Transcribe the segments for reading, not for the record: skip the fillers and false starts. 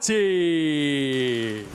спорте!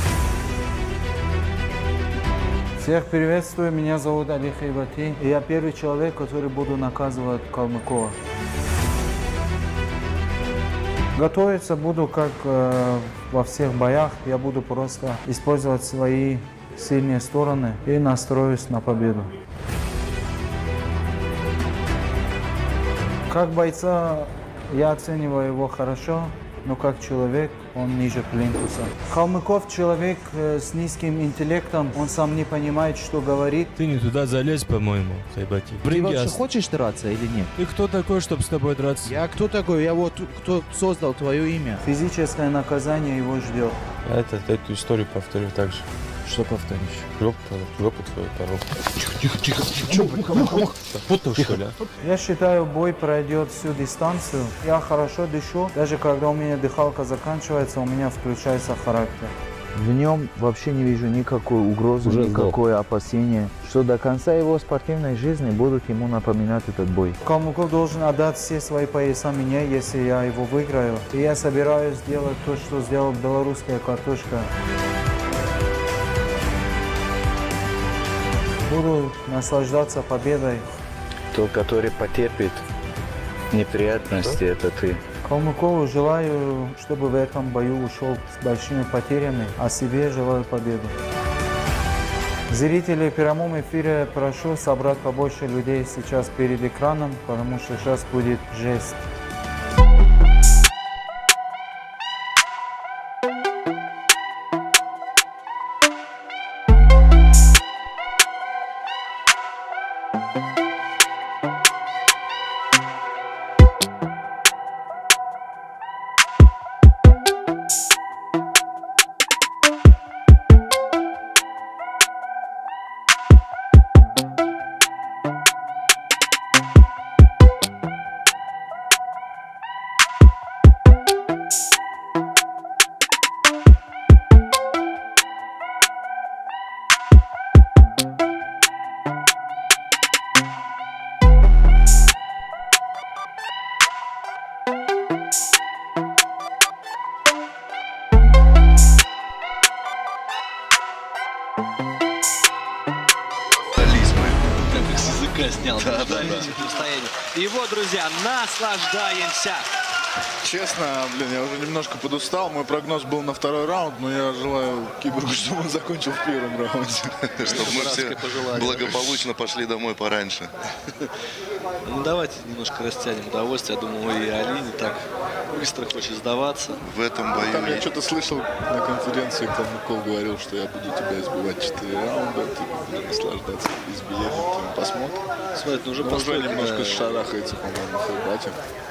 Всех приветствую, меня зовут Али Хайбати, и я первый человек, который буду наказывать Калмыкова. Готовиться буду, как во всех боях, я буду просто использовать свои сильные стороны и настроюсь на победу. Как бойца я оцениваю его хорошо, но как человек он ниже плинтуса. Калмыков человек с низким интеллектом, он сам не понимает, что говорит. Ты не туда залезь, по-моему, Хайбати. Ты вообще хочешь драться или нет? Ты кто такой, чтобы с тобой драться? Я кто такой? Я вот кто создал твое имя. Физическое наказание его ждет. Эту историю повторю так же. Что повторишь? Жопу твою порог. Тихо. Запутал, что ли? Я считаю, бой пройдет всю дистанцию. Я хорошо дышу. Даже когда у меня дыхалка заканчивается, у меня включается характер. В нем вообще не вижу никакой угрозы, никакое опасения, что до конца его спортивной жизни будут ему напоминать этот бой. Калмыков должен отдать все свои пояса мне, если я его выиграю. И я собираюсь сделать то, что сделала белорусская картошка. Буду наслаждаться победой. Тот, который потерпит неприятности, это ты. Калмыкову желаю, чтобы в этом бою ушел с большими потерями, а себе желаю победу. Зрители в прямом эфире прошу собрать побольше людей сейчас перед экраном, потому что сейчас будет жесть. Снял И вот, друзья, наслаждаемся. Честно, я уже немножко подустал. Мой прогноз был на второй раунд, но я желаю Киборгу, чтобы он закончил в первом раунде. Чтобы мы все благополучно пошли домой пораньше. Ну, давайте немножко растянем удовольствие. Я думаю, и Али не так быстро хочет сдаваться. В этом бою... Там я что-то слышал на конференции, Калмыков говорил, что я буду тебя избивать 4 раунда, ты будешь наслаждаться избиением. Посмотрим. Смотри, ну уже немножко шарахается, по-моему, Хайбати.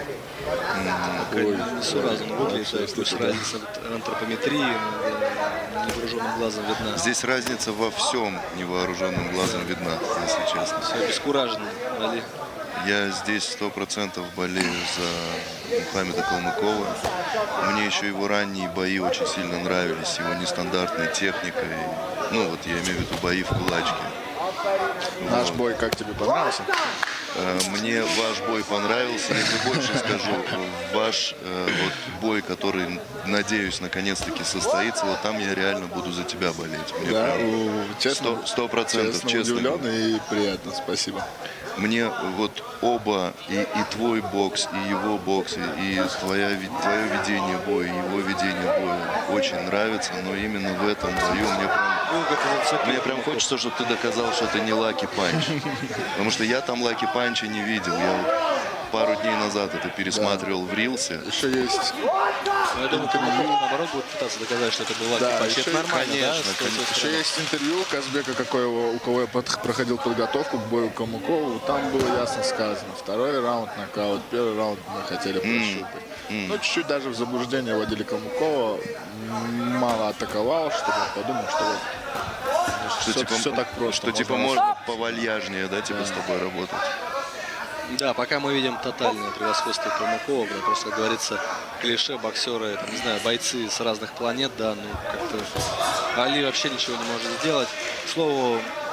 Несуразно выглядит, то есть разница антропометрии невооруженным глазом видна. Здесь разница во всем невооруженным глазом видна, если честно. Все обескуражено, Али. Я здесь 100% болею за Мухаммеда Калмыкова. Мне еще его ранние бои очень сильно нравились, его нестандартной техникой. Ну вот я имею в виду бои в кулачке. Наш бой как тебе понравился? Мне ваш бой понравился. Я тебе больше скажу, ваш вот бой, который, надеюсь, наконец-таки состоится, вот там я реально буду за тебя болеть. Мне да, прям честно, 100% честно. Удивлен и приятно, спасибо. Мне вот оба, и твой бокс, и его бокс, и твое ведение боя, и его ведение боя очень нравится, но именно в этом бою мне прям хочется, чтобы ты доказал, что ты не Лаки Панч. Потому что я там Лаки Панча не видел. Я вот пару дней назад это пересматривал в Рилсе. Еще есть... Я думаю, Калмыков, наоборот, будет пытаться доказать, что это был Лаки Панч. Это нормально, конечно, да? Еще есть интервью Казбека, у кого я проходил подготовку к бою Калмыкову. Там было ясно сказано. Второй раунд нокаут, первый раунд мы хотели прощупать. Но чуть-чуть даже в заблуждение вводили Калмыкова. Мало атаковал, чтобы он подумал, что вот все так просто. Что типа можно повальяжнее, да, типа с тобой работать. Да, пока мы видим тотальное превосходство Калмыкова, просто, как говорится, клише боксеры, там, не знаю, бойцы с разных планет, да, ну как-то Али вообще ничего не может сделать. К слову,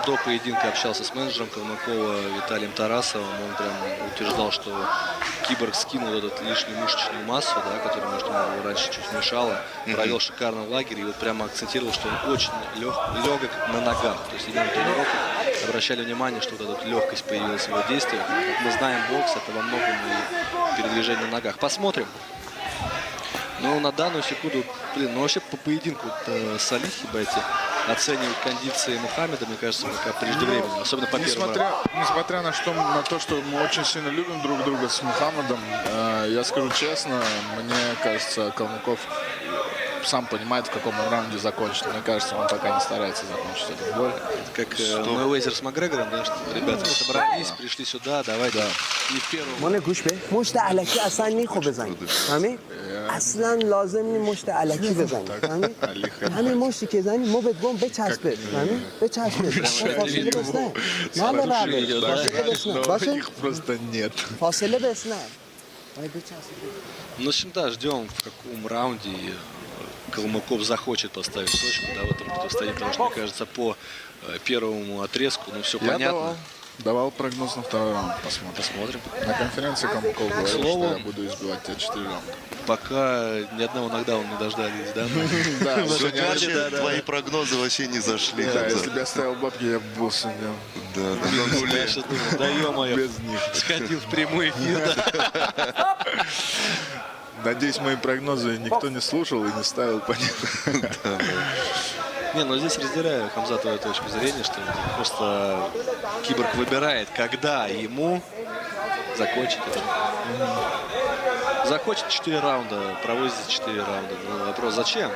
до поединка общался с менеджером Калмыкова Виталием Тарасовым. Он прям утверждал, что Киборг скинул эту лишнюю мышечную массу, да, которая, может, ему раньше чуть мешала. Провел шикарный лагерь и вот прямо акцентировал, что он очень легок на ногах. То есть именно тренировки обращали внимание, что вот эта легкость появилась в его действиях. Как мы знаем, бокс — это во многом и передвижение на ногах. Посмотрим. Ну, на данную секунду, блин, ну вообще по поединку Салих Хибати оценивать кондиции Мухаммеда, мне кажется, пока преждевременно, особенно по первому раунду. Несмотря на то, что мы очень сильно любим друг друга с Мухаммедом, я скажу честно, мне кажется, Калмыков сам понимает, в каком он раунде закончит. Мне кажется, он пока не старается закончить этот бой. Это как Мэйвезер с Макгрегором, да, что ребята собрались, пришли сюда, давайте. Да. И в первом. مانه گوش به مشت الکی اصلا نیخو بزنی همین اصلا لازم نی مشت الکی بزنی همین همین مشتی که زنی ما بهت گم بچسبه همین بچسبه فاصله بس نه نه نه فاصله بس نه باشه Их просто нет. فاصله بس نه Ну, в общем, да, ждем, в каком раунде Калмыков захочет поставить точку, да, в этом противостоянии, потому что, мне кажется, по первому отрезку, ну, все понятно. Давал прогноз на второй раунд. Посмотрим. На конференции Калмыков говорил, что я буду избивать тебя 4 раунда. Пока ни одного нокдауна не дождались, да? Да, Вообще, твои прогнозы вообще не зашли. да, если бы я ставил бабки, я бы был сегодня Да, Дальше думал, да ё-моё, без них. сходил в прямой эфир, да. Надеюсь, мои прогнозы никто не слушал и не ставил по ним. Не, ну здесь разделяю, Хамза, твою точку зрения, что просто Киборг выбирает, когда ему закончить это. Захочет 4 раунда, проводит 4 раунда. Ну, вопрос, зачем?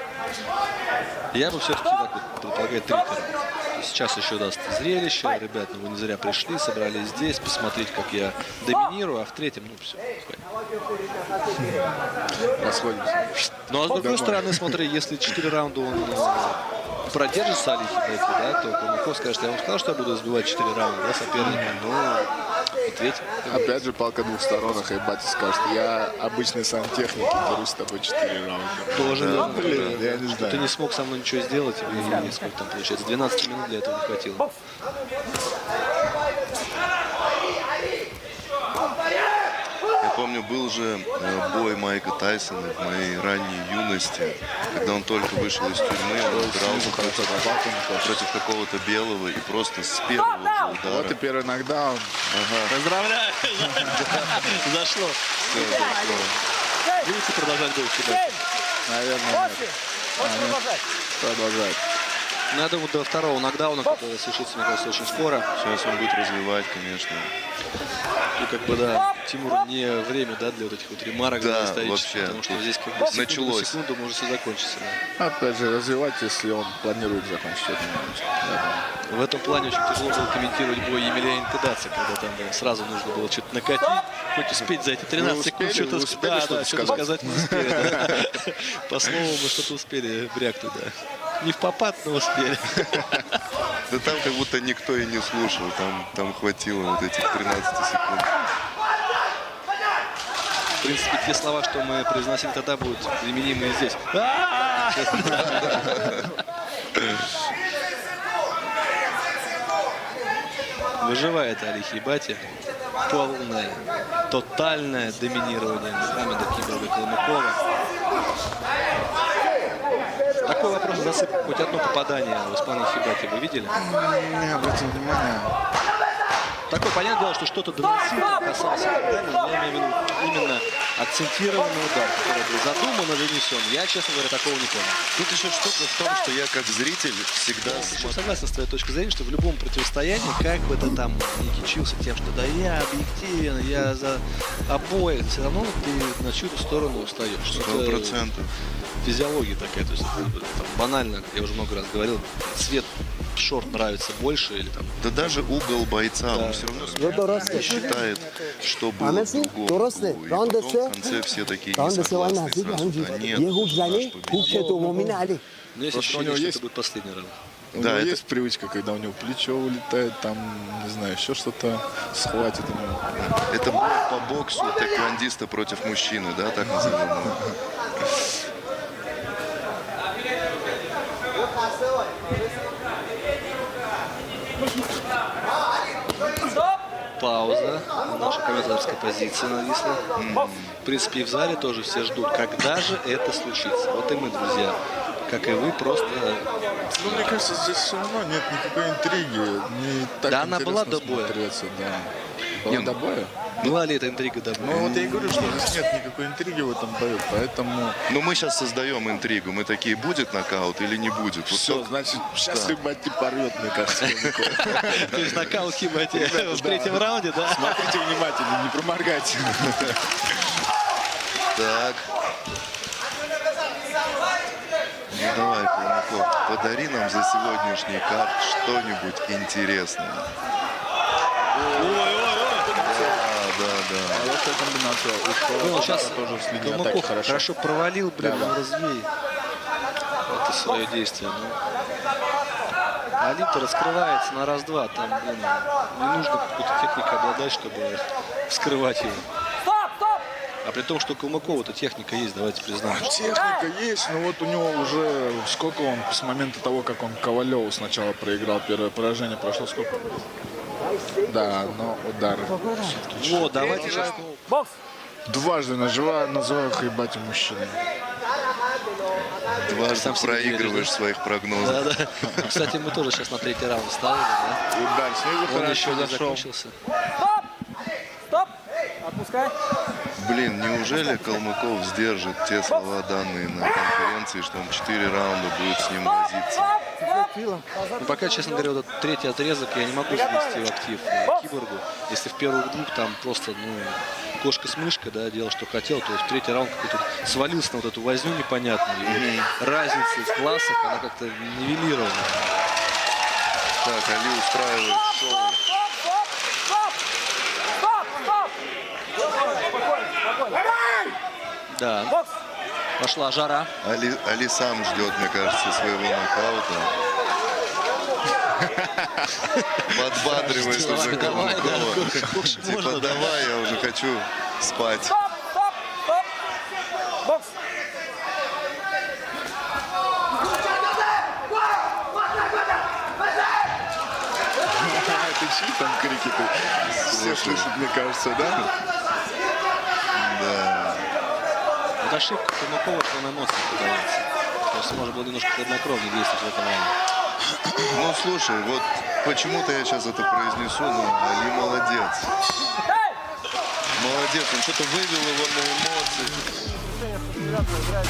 Я бы все-таки так вот предполагаю 3 раунда. Сейчас еще даст зрелище. Ребят, ну вы не зря пришли, собрались здесь, посмотреть, как я доминирую, а в третьем, ну все, Расходимся. Ну а с другой стороны, смотри, если 4 раунда он продержит Салих Хибати, да, то Калмыков скажет, я вам сказал, что я буду избивать 4 раунда, да, соперника. Ну, ответь. Опять же, палка двух сторон, а Хибати скажет, я обычный сантехник и беру с тобой 4 раунда. Тоже верно. Блин, я не знаю. Ты не смог со мной ничего сделать, и сколько там получается, 12 минут для этого не хватило. Я помню, был же бой Майка Тайсона в моей ранней юности, когда он только вышел из тюрьмы, он дрался против какого-то белого и просто с первого же удара. Вот и первый нокдаун. Поздравляю! Зашло. Будете продолжать бой? Наверное, нет. Продолжать. Ну, я думаю, до второго нокдауна, который совершится, мне кажется, очень скоро. Сейчас он будет развивать, конечно. И как бы, да, Тимур, не время, да, для вот этих вот ремарок, Да, исторических, вообще. потому что здесь как бы Началось. секунду может все закончиться. Да. Опять же, развивать, если он планирует закончить этот матч. В этом плане очень тяжело было комментировать бой Емельяна Кадаци, когда там сразу нужно было что-то накатить, хоть успеть за эти 13 секунд что-то сказать не успели. Да. По слову мы что-то успели брякнуть, да. Не в попад, но успели. Да там как будто никто и не слушал, там хватило вот этих 13 секунд. В принципе, те слова, что мы произносили тогда, будут применимы и здесь. Выживает Али Хибати. Полное, тотальное доминирование Мухаммеда Киборга Калмыкова. Такой вопрос засып. Хоть одно попадание в Успана Хибати вы видели? Не обратил внимания. Такое понятное дело, что что-то доносило, касалось и так далее, но я имею в виду именно акцентированный удар, который был задуман и нанесен. Я, честно говоря, такого не понял. Тут еще штука в том, что я как зритель всегда Я согласен с твоей точкой зрения, что в любом противостоянии, как бы ты там не кичился тем, что да я объективен, я за обоих, все равно ты на чью-то сторону устаешь. 100%. Физиология такая, то есть там, банально, я уже много раз говорил, цвет шорт нравится больше или там. Да даже угол бойца, он все равно считает, что было в другом углу. И потом в конце все такие не согласны сразу. Да нет, Но есть ощущение, что это будет последний раунд. У него есть привычка, когда у него плечо улетает, там, не знаю, еще что-то схватит у него. Это бой по боксу тэквондиста против мужчины, да, так назовем его. Пауза. Наша комментаторская позиция нависла. В принципе, и в зале тоже все ждут, когда же это случится. Вот и мы, друзья, как и вы, просто... Ну, мне кажется, здесь все равно нет никакой интриги. Не так да, она была до боя. Да. Была до боя? Была ли эта интрига до боя? Ну, вот я и говорю, что здесь нет никакой интриги в этом бою, поэтому... Ну, мы сейчас создаем интригу. Мы такие, будет нокаут или не будет? Все, вот значит, сейчас Хибати порвет, мне кажется. То есть нокаут Хибати в третьем раунде, да? Смотрите внимательно, не проморгайте. Так. Ну давай, Калмыков, подари нам за сегодняшний карт что-нибудь интересное. Да. А вот эта комбинация. Ну, сейчас тоже с линии Калмыков атаки хорошо провалил, блин, он развей. Это свое действие. Али-то раскрывается на раз-два. Там, блин, не нужно какую-то технику обладать, чтобы вскрывать его. А при том, что у Калмыкова-то техника есть, давайте признаем. Техника есть, но вот у него уже сколько он с момента того, как он Ковалеву сначала проиграл первое поражение, прошло сколько? Да, но удары. Вот, давайте сейчас. Дважды называю Хибати мужчиной. Дважды сам проигрываешь да? своих прогнозов. Да. Кстати, мы тоже сейчас на третий раунд ставили, да? Удар снизу Он еще не зашел. закончился. Стоп! Отпускай. Блин, неужели Калмыков сдержит те слова, данные на конференции, что он 4 раунда будет с ним возиться? Ну, пока, честно говоря, вот этот третий отрезок я не могу завести в актив Киборгу. Если в первых двух там просто, кошка с мышкой, да, делал, что хотел, то есть в третий раунд какой-то свалился на вот эту возню непонятную. И разница в классах, она как-то нивелирована. Так, Али устраивает шоу. Да. Пошла жара. Али сам ждет, мне кажется, своего нокаута. Подбадривает уже Калмыкова. Типа, давай, я уже хочу спать. Это чьи там крики-то? Все слышат, мне кажется, да? Да. Вот ошибка Калмыкова, что он эмоции подается. То есть можно было немножко хладнокровнее действовать в этом раунде. Ну, слушай, вот почему-то я сейчас это произнесу, но Али молодец. Молодец, он что-то вывел его на эмоции.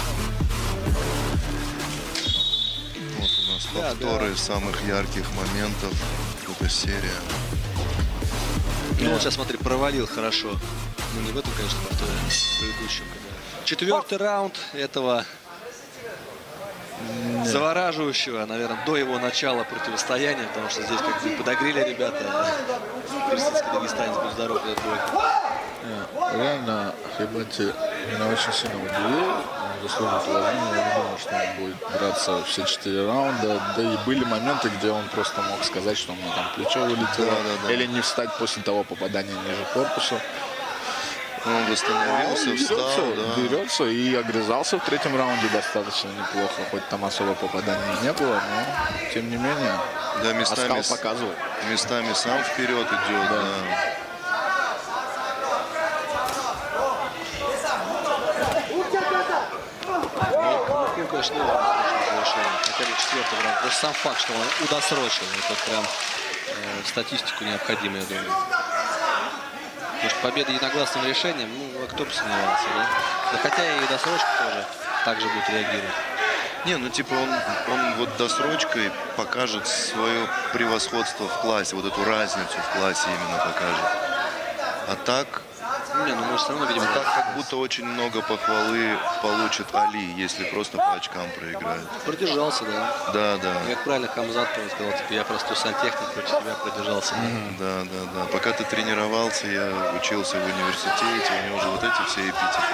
Вот у нас повторы самых ярких моментов. Это серия. Ну вот сейчас, смотри, провалил хорошо. Ну не в этом, конечно, повторе, в предыдущем. Четвертый раунд этого завораживающего, наверное, до его начала противостояния, потому что здесь как бы подогрели ребята. Персидский дагестанец, будь здоров, этот бой. Реально, Хибати меня очень сильно удивил. Он заслуживает уважения. Я не думал, что он будет драться все 4 раунда. Да и были моменты, где он просто мог сказать, что у меня там плечо вылетело. Да. Или не встать после того попадания ниже корпуса. Он восстановился, встал, берется и огрызался в третьем раунде достаточно неплохо. Хоть там особо попаданий не было, но тем не менее, да, местами показывает. Местами сам вперед идет. Да. Ну, конечно, хотя бы четвертый раунд. Просто сам факт, что он удосрочил, это прям статистику необходимо, я думаю. Потому что победа единогласным решением, ну, кто бы сомневался, да? Да хотя и досрочка тоже так же будет реагировать. Не, ну типа он вот досрочкой покажет свое превосходство в классе, вот эту разницу в классе именно покажет. А так... Не, ну мы все равно видим, так как будто очень много похвалы получит Али, если просто по очкам проиграет. Продержался, да. Да. Как правильно Хамзат сказал, типа, я просто сантехник, против тебя продержался. Да. Пока ты тренировался, я учился в университете, у него уже вот эти все эпитеты.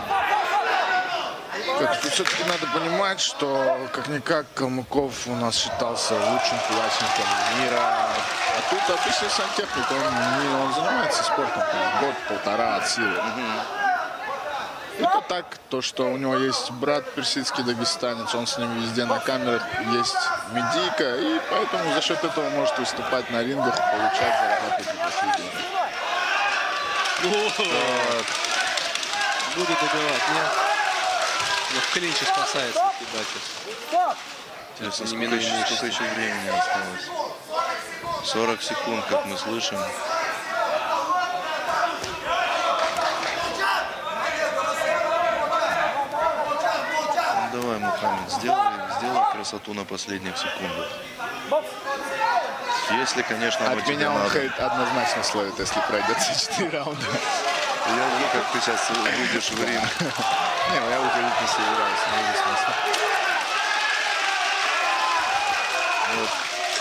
Все-таки надо понимать, что как-никак Калмыков у нас считался лучшим кулачником мира. А тут обычный сантехник, он занимается спортом год-полтора от силы. Это так, то, что у него есть брат персидский дагестанец, он с ним везде на камерах, есть медийка, и поэтому за счет этого может выступать на рингах, получать, зарабатывать неплохие деньги. Будет добивать, нет? Но в клинче спасается Кибакис. Интересно, сколько еще времени осталось? 40 секунд, как мы слышим. Давай, Мухаммед, сделай красоту на последних секундах. Если, конечно, от меня он хейт однозначно словит, если пройдет все 4 раунда. Я вижу, как ты сейчас выйдешь в ринг. Не, я уходить не собираюсь, не вижу смысла. Вот.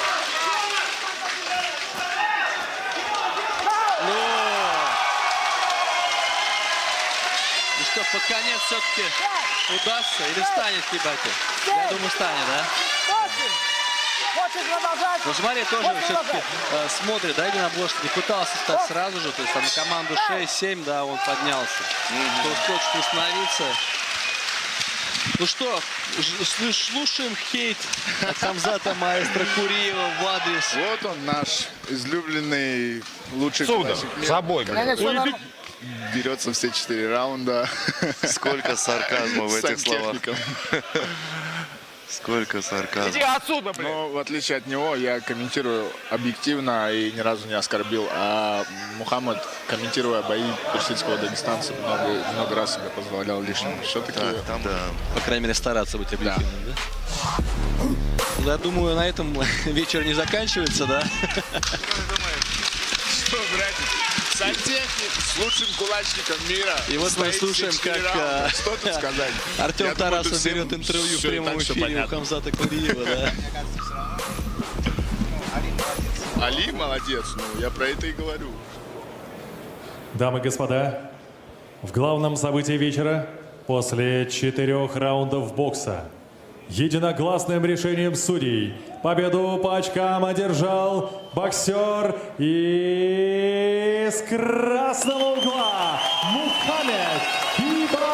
Ну что, под конец все-таки удастся или встанет Кибакис? Я думаю, встанет, да? Ну смотри, тоже все-таки смотрит, да, единоборство, не пытался встать сразу же, то есть там на команду 6-7, да, он поднялся. Кто хочет остановиться. Ну что, слушаем хейт от Хамзата маэстро Куриева в адрес. Вот он, наш излюбленный лучший классик мира. С собой, Берется все 4 раунда. Сколько сарказма в этих словах. Сколько сарказма. Иди отсюда, блин! Но в отличие от него, я комментирую объективно и ни разу не оскорбил. А Мухаммад, комментируя бои персидского дагестанца, много раз себе позволял лишним. Все-таки там, да. По крайней мере, стараться быть объективным, да? Ну, я думаю, на этом вечер не заканчивается, да? Что, братец? Сантехник с лучшим кулачником мира. И вот мы слушаем, как что тут сказать? Артем Тарасов берет интервью в прямом эфире у Хамзата Куриева. Да? Али молодец, ну я про это и говорю. Дамы и господа, в главном событии вечера, после 4 раундов бокса, единогласным решением судей победу по очкам одержал боксер из красного угла Мухаммед Кибакис.